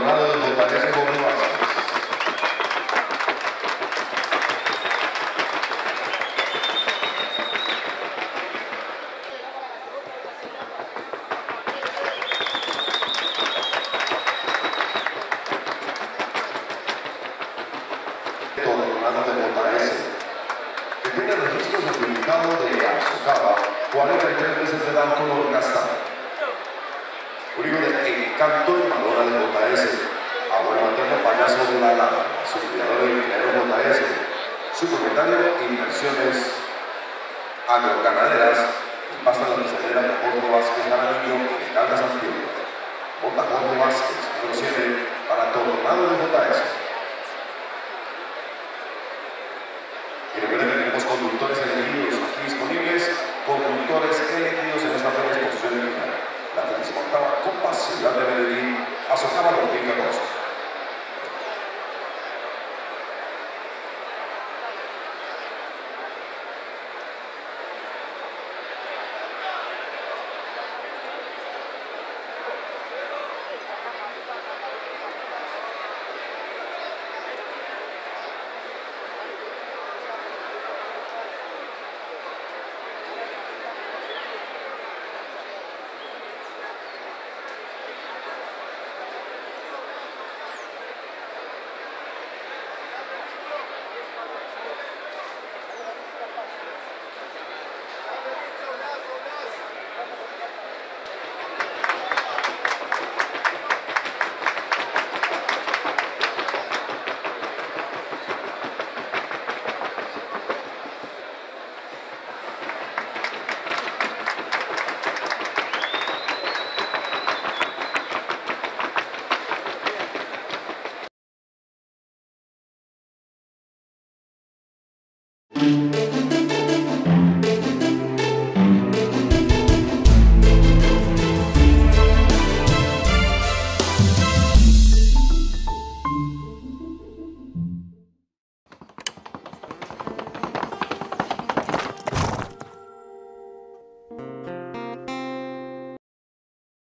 Tornado de JS Jorge Vázquez. Tornado de JS, que tiene registro certificado de Azocaba, 43 meses de edad, color castaño. Único de Encanto y Madonna de JS, abuelo materno Payaso de la Lama, su criador y ingeniero JS, su propietario Inversiones Agroganaderas, pasta la pizarera de Jorge Vázquez Jaramillo de Caldas Antiguas. J. Jorge Vázquez, número 7, para Tornado de JS. Y recuerden que tenemos conductores elegidos aquí disponibles, conductores elegidos en esta feria de exposición en la 38ª Copa Ciudad de Medellín, Azocaba 2014.